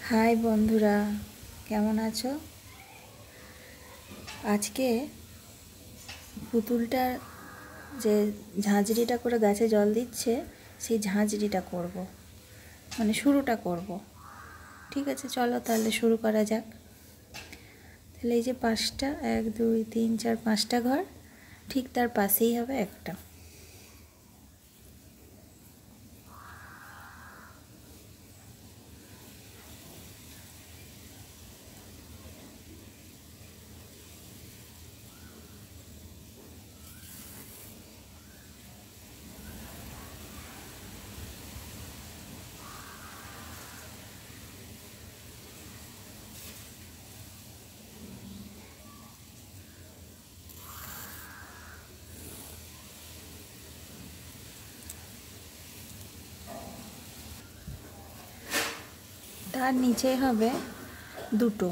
High বন্ধুরা, কেমন আছো? আজকে পুতুলটা যে ঝাঁঝরিটা করে গাছে জল দিচ্ছে সেই ঝাঁঝরিটা করব, মানে শুরুটা করব। ঠিক আছে, চলো তাহলে শুরু করা যাক। তাহলে এই যে 5টা 1 2 3 4 5টা ঘর, ঠিক তার পাশেই হবে একটা। তার নিচে হবে দুটো।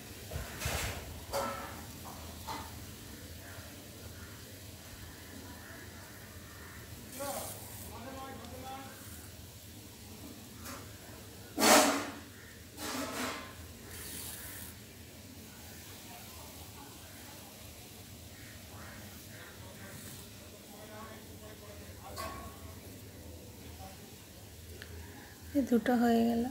এই দুটো হয়ে গেল।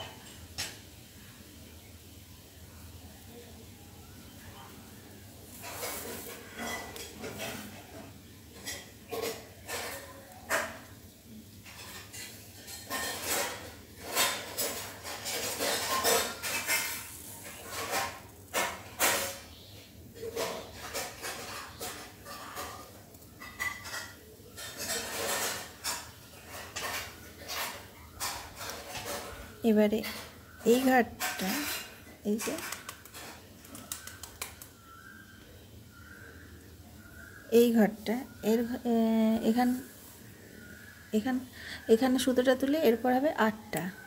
এবারে এই ঘরটা, এই যে এই ঘরটা এর এখান এখান এখানে সুতোটা তুলে এরপর হবে 8টা।